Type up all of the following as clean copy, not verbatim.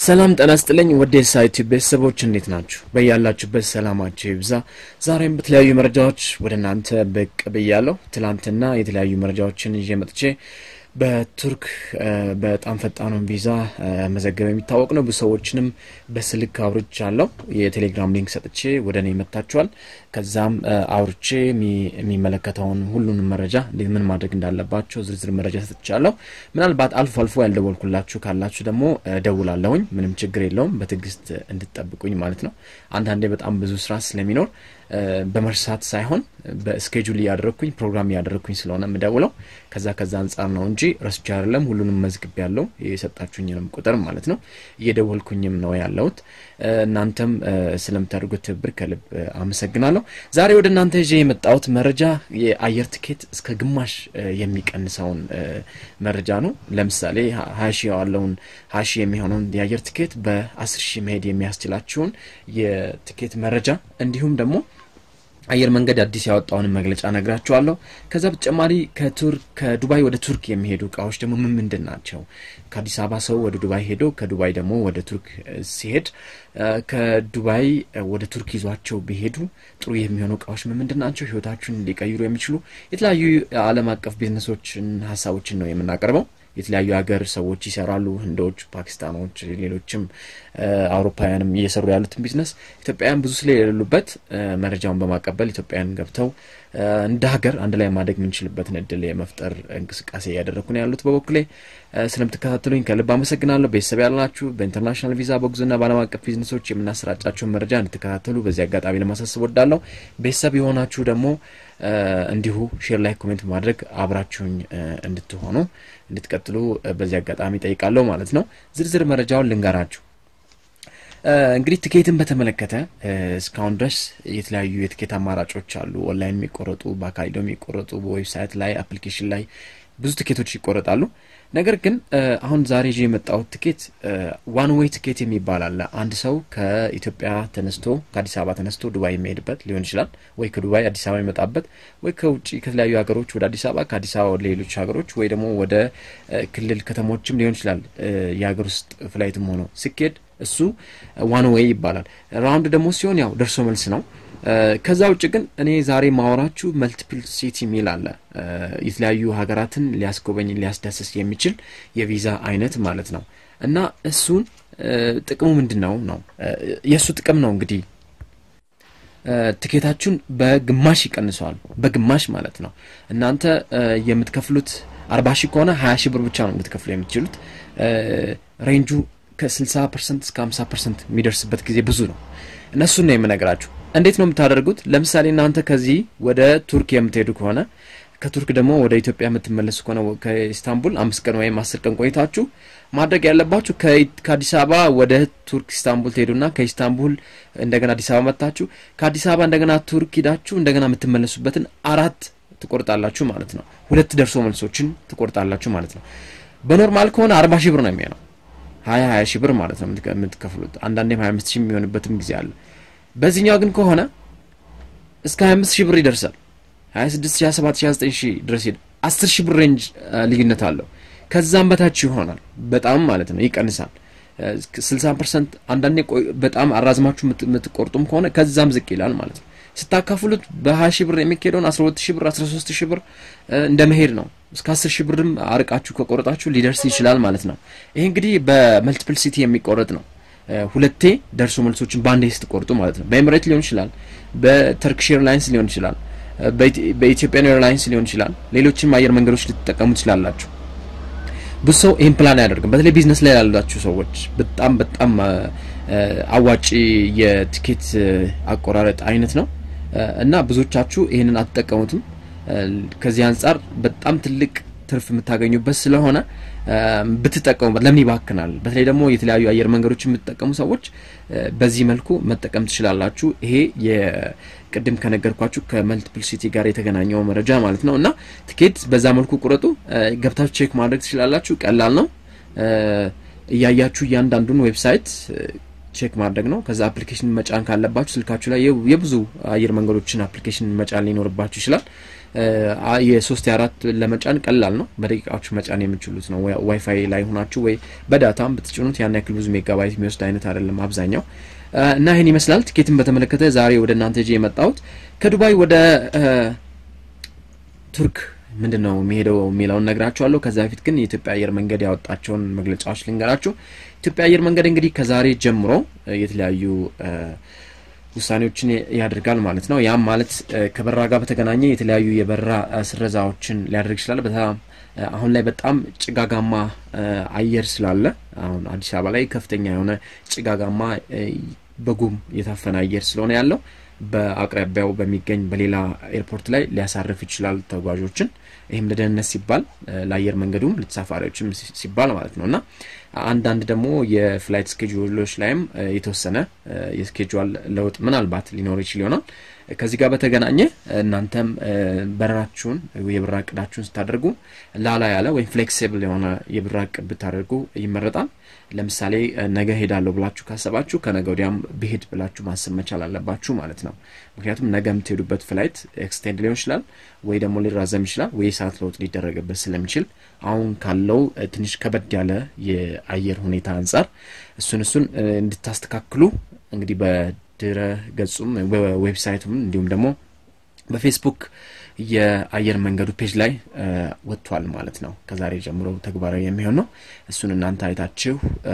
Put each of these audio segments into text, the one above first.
ሰላም ጤና ይስጥልኝ ወደ ሳይት ቤተሰቦች እንዴት ናችሁ በያላችሁበት ሰላማችሁ ይብዛ ዛሬም በተለያዩ መረጃዎች ወደናንተ በቅ በያለው ትላንትና የተለያዩ መረጃዎችን ይዤ መጥቼ በቱርክ በጣም ፈጣኑን ቪዛ መዘገብ የሚታወቅ ነው በሰዎችንም በስልክ አውርቻለሁ የቴሌግራም ሊንክ ሰጥቼ ወደኔ መጣጣቻል ከዛም አውርቼ የሚመለከተውን ሁሉንም መረጃ ምን ማድረግ እንዳለባቸው ዝርዝር መረጃ ሰጥቻለሁ ምናልባት አልፎ ያልደወልኩላችሁ ካላችሁ ደግሞ ደውላለሁኝ ምንም ችግር የለውም በትግስት እንድትጠብቁኝ ማለት ነው አንዳንዴ በጣም ብዙ ስራ ስለሚኖር በመርሳት ሳይሆን በስኬጁል ያደረኩኝ ፕሮግራም ያደረኩኝ ስለሆነ መደውለው ከዛ አንፃር ነው እንጂ ረስቼ አይደለም ሁሉንም መዝግብ ያለው የሰጣችሁኝንም ቁጥር ማለት ነው እየደወልኩኝም ነው ያለውት እናንተም ስለምታደርጉት ብር ከልብ አመሰግናለሁ ዛሬ ወደ እናንተ ይዤ የመጣሁት መረጃ የአየር ቲኬት እስከ ግማሽ የሚቀንሰውን መረጃ ነው ለምሳሌ 20 ያለውን 20 የሚሆነውን የአየር ቲኬት በ10000 መሄድ የሚያስችላችሁን የቲኬት መረጃ እንዲሁም ደግሞ አየር መንገድ አዲስ ያወጣውን መግለጫ ነግራችኋለሁ ከዛ በተጨማሪ ከዱባይ ወደ ቱርክ የሚሄዱ ዕቃዎች ደግሞ ምንድን ናቸው ከአዲስ አበባ ሰው ወደ ዱባይ ሄዶ ከዱባይ ደግሞ ወደ ቱርክ ሲሄድ ከዱባይ ወደ ቱርክ ይዟቸው ቢሄዱ ጥሩ የሚሆኑ ዕቃዎች ምንድን ናቸው ህይወታችሁን ሊቀይሩ የሚችሉ የተለያዩ ዓለም አቀፍ ቢዝነሶችን ሐሳቦችን ነው የምናቀርበው የተለያዩ ሀገር ሰዎች ይሰራሉ ህንዶች ፓኪስታኖች ሌሎችም አውሮፓውያንም እየሰሩ ያሉት ቢዝነስ ኢትዮጵያውያን ብዙ ስለሌሉበት መረጃውን በማቀበል ኢትዮጵያውያን ገብተው እንደ ሀገር አንድ ላይ ማደግ ምንችልበትን እድል የመፍጠር እንቅስቃሴ ያደረኩ ነው ያሉት በበኩሌ ስለምትከታተሉኝ ከልብ አመሰግናለሁ ቤተሰብ ያላችሁ በኢንተርናሽናል ቪዛ በጉዞና በዓለም አቀፍ ቢዝነሶች የምናሰራጫቸው መረጃ እንድትከታተሉ በዚህ አጋጣሚ ለማሳሰብ ወዳለሁ ቤተሰብ የሆናችሁ ደግሞ እንዲሁ ሼር ላይክ ኮሜንት ማድረግ አብራችሁኝ እንድትቀጥሉ በዚህ አጋጣሚ ጠይቃለሁ ማለት ነው ዝርዝር መረጃውን ልንገራችሁ እንግዲህ ቲኬትን በተመለከተ እስካሁን ድረስ የተለያዩ የቲኬት አማራጮች አሉ ኦንላይን የሚቆረጡ በአካል የሚቆረጡ በዌብሳይት ላይ አፕሊኬሽን ላይ ብዙ ቲኬቶች ይቆረጣሉ ነገር ግን አሁን ዛሬ የመጣው ቲኬት ዋን ዌይ ቲኬት የሚባል አለ አንድ ሰው ከኢትዮጵያ ተነስቶ ከአዲስ አበባ ተነስቶ ዱባይ የሚሄድበት ሊሆን ይችላል ወይ ከዱባይ አዲስ አበባ ይመጣበት ወይ ከውጪ ከተለያዩ ሀገሮች ወደ አዲስ አበባ ከአዲስ አበባ ወደ ሌሎች ሀገሮች ወይ ደግሞ ወደ ክልል ከተሞችም ሊሆን ይችላል የሀገር ውስጥ ፍላይትም ሆኖ ሲኬድ እሱ ዋን ዌይ ይባላል ራውንድ ደግሞ ሲሆን ያው ደርሶ መልስ ነው ከዛ ውጭ ግን እኔ ዛሬ ማወራችሁ መልቲፕል ሲቲ ሚል አለ የተለያዩ ሀገራትን ሊያስጎበኝ ሊያስዳስስ የሚችል የቪዛ አይነት ማለት ነው እና እሱን ጥቅሙ ምንድነው ነው የሱ ጥቅም ነው እንግዲህ ቲኬታችሁን በግማሽ ይቀንሳል በግማሽ ማለት ነው እናንተ የምትከፍሉት 40,000 ከሆነ 20,000 ብር ብቻ ነው የምትከፍሉ የምትችሉት ሬንጁ ከ60% እስከ 50% የሚደርስበት ጊዜ ብዙ ነው እነሱ ነው የምነግራችሁ እንዴት ነው የምታደርጉት ለምሳሌ እናንተ ከዚህ ወደ ቱርክ የምትሄዱ ከሆነ ከቱርክ ደግሞ ወደ ኢትዮጵያ የምትመለሱ ከሆነ ከኢስታንቡል 5 ቀን ወይም 10 ቀን ቆይታችሁ ማድረግ ያለባችሁ ከአዲስ አበባ ወደ ቱርክ ኢስታንቡል ትሄዱና ከኢስታንቡል እንደገና አዲስ አበባ መጣችሁ ከአዲስ አበባ እንደገና ቱርክ ሄዳችሁ እንደገና የምትመለሱበትን 4 ትቆርጣላችሁ ማለት ነው 2 ደርሶ መልሶችን ትቆርጣላችሁ ማለት ነው በኖርማል ከሆነ 40,000 ብር ነው የሚሆነው 20,000 ብር ማለት ነው የምትከፍሉት አንዳንዴም 25,000 የሚሆንበትም ጊዜ አለ በዚህኛው ግን ከሆነ እስከ 25,000 ብር ይደርሳል 26,000 27,000 29,000 ድረስ 10,000 ብር ሬንጅ ልዩነት አለው ከዛም በታች ይሆናል በጣም ማለት ነው ይቀንሳል 60% አንዳንዴ በጣም አራዝማችሁ የምትቆርጡም ከሆነ ከዛም ዝቅ ይላል ማለት ነው ስታካፍሉት በ20,000 ብር የሚከደውን 12,000 ብር 13,000 ብር እንደመሄድ ነው እስከ 10,000 ብርም አርቃችሁ ከቆረጣችሁ ሊደርስ ይችላል ማለት ነው ይሄ እንግዲህ በመልቲፕል ሲቲ የሚቆረጥ ነው ሁለቴ ደርሶ መልሶችን ባንዴ ስትቆርጡ ማለት ነው በኤምሬት ሊሆን ይችላል በተርኪሽ ኤርላይንስ ሊሆን ይችላል በኢትዮጵያን ኤርላይንስ ሊሆን ይችላል ሌሎችም አየር መንገዶች ልትጠቀሙ ትችላላችሁ ብዙ ይሄን ፕላን ያደርጋል በተለይ ቢዝነስ ላይ ያላችሁ ሰዎች በጣም አዋጪ የቲኬት አቆራረጥ አይነት ነው እና ብዙዎቻችሁ ይሄንን አትጠቀሙትም ከዚህ አንፃር በጣም ትልቅ ትርፍ የምታገኙበት ስለሆነ ብትጠቀሙበት ለምን ይባክናል በተለይ ደግሞ የተለያዩ አየር መንገዶች የምትጠቀሙ ሰዎች በዚህ መልኩ መጠቀም ትችላላችሁ ይሄ የቅድም ከነገርኳችሁ ከመልቲፕል ሲቲ ጋር የተገናኘው መረጃ ማለት ነው እና ቲኬት በዛ መልኩ ቁረጡ ገብታችሁ ቼክ ማድረግ ትችላላችሁ ቀላል ነው እያያችሁ ያንዳንዱን ዌብሳይት ቼክ ማድረግ ነው ከዛ አፕሊኬሽን መጫን ካለባችሁ ስልካችሁ ላይ የብዙ አየር መንገዶችን አፕሊኬሽን መጫን ሊኖርባችሁ ይችላል የ3 ለመጫን ቀላል ነው በደቂቃዎች መጫን የምትችሉት ነው ዋይፋይ ላይ ሆናችሁ ወይ በዳታም ብትጭኑት ያን ያክል ብዙ ሜጋባይት የሚወስድ አይነት አይደለም አብዛኛው እና ይሄን ይመስላል ቲኬትን በተመለከተ ዛሬ ወደ እናንተ ጄ የመጣሁት ከዱባይ ወደ ቱርክ ምንድነው የሚሄደው ሚላውን ነግራችኋለሁ ከዛ በፊት ግን የኢትዮጵያ አየር መንገድ ያወጣቸውን መግለጫዎች ልንገራችሁ ኢትዮጵያ አየር መንገድ እንግዲህ ከዛሬ ጀምሮ የተለያዩ ውሳኔዎችን ያደርጋል ማለት ነው ያም ማለት ከበራ ጋር በተገናኘ የተለያዩ የበራ ስረዛዎችን ሊያደርግ ይችላል በጣም አሁን ላይ በጣም ጭጋጋማ አየር ስላለ አሁን አዲስ አበባ ላይ ከፍተኛ የሆነ ጭጋጋማ በጉም የታፈነ አየር ስለሆነ ያለው በአቅራቢያው በሚገኝ በሌላ ኤርፖርት ላይ ሊያሳርፍ ይችላል ተጓዦችን ይሄም ለደህንነት ሲባል ለአየር መንገዱም ለተሳፋሪዎችም ሲባል ማለት ነውና አንዳንድ ደግሞ የፍላይት ስኬጁሎች ላይም የተወሰነ የስኬጁል ለውጥ ምናልባት ሊኖር ይችላል ከዚህ ጋር በተገናኘ እናንተም በራራችሁን የብራ ቅዳችሁን ስታደርጉ ላላ ያለ ወይ ፍሌክሲብል የሆነ የብራ ቅድ ብታደርጉ ይመረጣል ለምሳሌ ነገ ሄዳለሁ ብላችሁ ካሰባችሁ ከነገ ወዲያም በሄድ ብላችሁ ማሰብ መቻል አለባችሁ ማለት ነው ምክንያቱም ነገም ትሄዱበት ፍላይት ኤክስቴንድ ሊሆን ይችላል ወይ ደግሞ ሊራዘም ይችላል ወይ ሰዓት ለውጥ ሊደረግበት ስለሚችል አሁን ካለው ትንሽ ከበድ ያለ የአየር ሁኔታ አንፃር እሱን እንድታስተካክሉ እንግዲህ በድረ ገጹም በዌብሳይቱም እንዲሁም ደግሞ በፌስቡክ የአየር መንገዱ ፔጅ ላይ ወጥቷል ማለት ነው ከዛሬ ጀምሮ ተግባራዊ የሚሆን ነው እሱን እናንተ አይታችሁ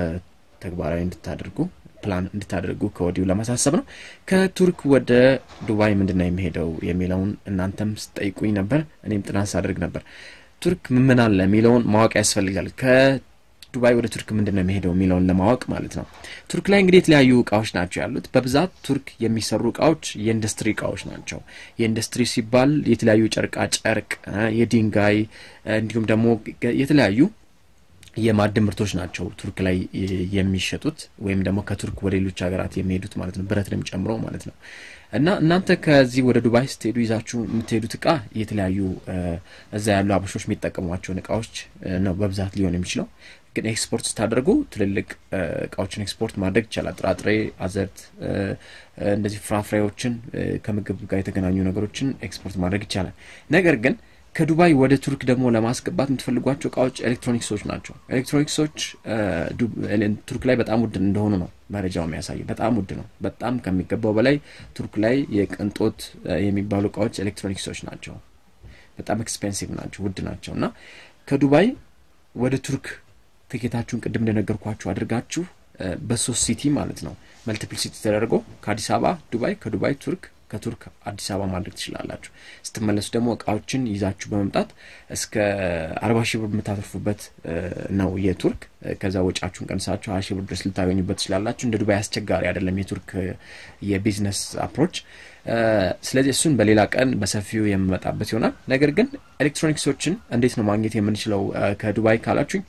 ተግባራዊ እንድታደርጉ ፕላን እንድታደርጉ ከወዲሁ ለማሳሰብ ነው ከቱርክ ወደ ዱባይ ምንድነው የሚሄደው የሚለውን እናንተም ስጠይቁኝ ነበር እኔም ጥናት አድርግ ነበር ቱርክ ምን አለ የሚለውን ማወቅ ያስፈልጋል ከዱባይ ወደ ቱርክ ምንድነው የሚሄደው የሚለውን ለማወቅ ማለት ነው ቱርክ ላይ እንግዲህ የተለያዩ ዕቃዎች ናቸው ያሉት በብዛት ቱርክ የሚሰሩ ዕቃዎች የኢንዱስትሪ ዕቃዎች ናቸው የኢንዱስትሪ ሲባል የተለያዩ ጨርቃ ጨርቅ የድንጋይ እንዲሁም ደግሞ የተለያዩ የማዕድን ምርቶች ናቸው ቱርክ ላይ የሚሸጡት ወይም ደግሞ ከቱርክ ወደ ሌሎች ሀገራት የሚሄዱት ማለት ነው ብረትንም ጨምሮ ማለት ነው እና እናንተ ከዚህ ወደ ዱባይ ስትሄዱ ይዛችሁ የምትሄዱት ዕቃ የተለያዩ እዛ ያሉ አበሾች የሚጠቀሟቸው ዕቃዎች ነው በብዛት ሊሆን የሚችለው ግን ኤክስፖርት ስታደርጉ ትልልቅ ዕቃዎችን ኤክስፖርት ማድረግ ይችላል ጥራጥሬ አዘርት እንደዚህ ፍራፍሬዎችን ከምግብ ጋር የተገናኙ ነገሮችን ኤክስፖርት ማድረግ ይችላል ነገር ግን ከዱባይ ወደ ቱርክ ደግሞ ለማስገባት የምትፈልጓቸው ዕቃዎች ኤሌክትሮኒክሶች ናቸው ኤሌክትሮኒክሶች ቱርክ ላይ በጣም ውድ እንደሆኑ ነው መረጃው የሚያሳየው በጣም ውድ ነው በጣም ከሚገባው በላይ ቱርክ ላይ የቅንጦት የሚባሉ ዕቃዎች ኤሌክትሮኒክሶች ናቸው በጣም ኤክስፔንሲቭ ናቸው ውድ ናቸውና ከዱባይ ወደ ቱርክ ቲኬታችሁን ቅድም እንደነገርኳችሁ አድርጋችሁ በሶስት ሲቲ ማለት ነው መልቲፕል ሲቲ ተደርጎ ከአዲስ አበባ ዱባይ ከዱባይ ቱርክ ከቱርክ አዲስ አበባ ማድረግ ትችላላችሁ ስትመለሱ ደግሞ ዕቃዎችን ይዛችሁ በመምጣት እስከ 40,000 ብር መታተርፉበት ነው የቱርክ ከዛ ወጫችሁን ቀንሳችሁ 20,000 ብር ድረስ ልታገኙበት ትችላላችሁ እንደ ዱባይ አስቸጋሪ አይደለም የቱርክ የቢዝነስ አፕሮች ስለዚህ እሱን በሌላ ቀን በሰፊው የምመጣበት ይሆናል ነገር ግን ኤሌክትሮኒክሶችን እንዴት ነው ማግኘት የምንችለው ከዱባይ ካላችሁ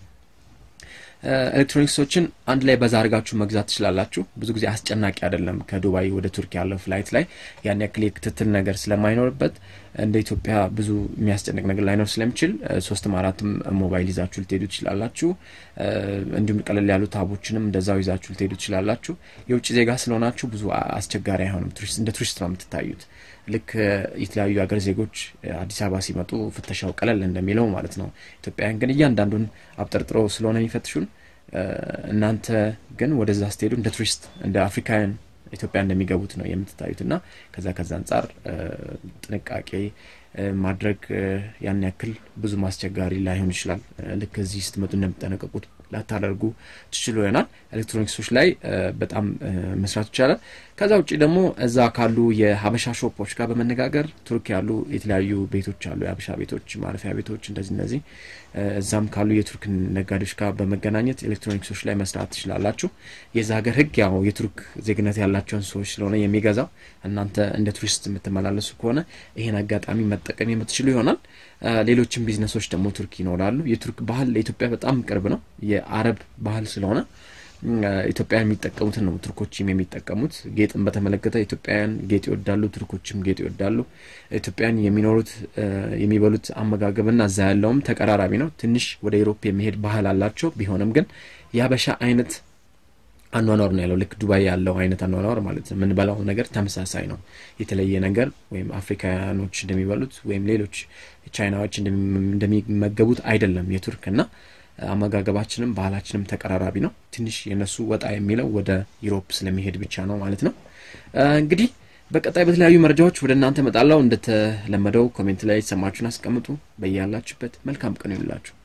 ኤሌክትሮኒክሶችን አንድ ላይ በዛርጋችሁ መግዛት ትችላላችሁ ብዙ ጊዜ አስጨናቂ አይደለም ከዱባይ ወደ ቱርክ ያለው ፍላይት ላይ ያን ያክል ክትትል ነገር ስለማይኖርበት እንደ ኢትዮጵያ ብዙ የሚያስጨንቅ ነገር ላይኖር ስለሚችል 3-4 ሞባይል ይዛችሁ ልትሄዱ ትችላላችሁ እንዲሁም ቀለል ያሉ ታቦችንም እንደዛው ይዛችሁ ልትሄዱ ትችላላችሁ የውጭ ዜጋ ስለሆናችሁ ብዙ አስቸጋሪ አይሆንም እንደ ቱሪስት ነው የምትታዩት ልክ የተለያዩ ሀገር ዜጎች አዲስ አበባ ሲመጡ ፍተሻው ቀለል እንደሚለው ማለት ነው ኢትዮጵያውያን ግን እያንዳንዱን አብጠርጥረው ስለሆነ የሚፈትሹን እናንተ ግን ወደዛ ስትሄዱ እንደ ቱሪስት እንደ አፍሪካውያን ኢትዮጵያ እንደሚገቡት ነው የምትታዩትና ከዛ አንፃር ጥንቃቄ ማድረግ ያን ያክል ብዙ ማስቸጋሪ ላይሆን ይችላል ልክ እዚህ ስትመጡ እንደምትጠነቀቁት ላታደርጉ ትችሉ ይሆናል ኤሌክትሮኒክሶች ላይ በጣም መስራት ይችላል ከዛ ውጪ ደግሞ እዛ ካሉ የሀበሻ ሾፖች ጋር በመነጋገር ቱርክ ያሉ የተለያዩ ቤቶች አሉ የሀበሻ ቤቶች ማረፊያ ቤቶች እንደዚህ እዛም ካሉ የቱርክ ነጋዴዎች ጋር በመገናኘት ኤሌክትሮኒክሶች ላይ መስራት ትችላላችሁ የዛ ሀገር ህግ ያው የቱርክ ዜግነት ያላቸውን ሰዎች ስለሆነ የሚገዛው እናንተ እንደ ቱሪስት የምትመላለሱ ከሆነ ይሄን አጋጣሚ መጠቀም የምትችሉ ይሆናል ሌሎችም ቢዝነሶች ደግሞ ቱርክ ይኖራሉ የቱርክ ባህል ለኢትዮጵያ በጣም ቅርብ ነው የአረብ ባህል ስለሆነ ኢትዮጵያን የሚጠቀሙት ነው ቱርኮችም የሚጠቀሙት ጌጥን በተመለከተ ኢትዮጵያን ጌጥ ይወዳሉ ቱርኮችም ጌጥ ይወዳሉ ኢትዮጵያን የሚኖሩት የሚበሉት አመጋገብና እዛ ያለውም ተቀራራቢ ነው ትንሽ ወደ ዩሮፕ የሚሄድ ባህል አላቸው ቢሆንም ግን ያበሻ አይነት አኗኗር ነው ያለው ልክ ዱባይ ያለው አይነት አኗኗር ማለት ነው ምን በላው ነገር ተመሳሳይ ነው የተለየ ነገር ወይም አፍሪካኖች እንደሚበሉት ወይም ሌሎች ቻይናዎች እንደሚመገቡት አይደለም የቱርክና አመጋገባችንም ባህላችንም ተቀራራቢ ነው ትንሽ የነሱ ወጣ የሚለው ወደ ዩሮፕ ስለሚሄድ ብቻ ነው ማለት ነው እንግዲህ በቀጣይ በተለያዩ መረጃዎች ወደ እናንተ መጣላው እንደተለመደው ኮሜንት ላይ ሰማችሁን አስቀምጡ በእያላችሁበት መልካም ቀን ይሁንላችሁ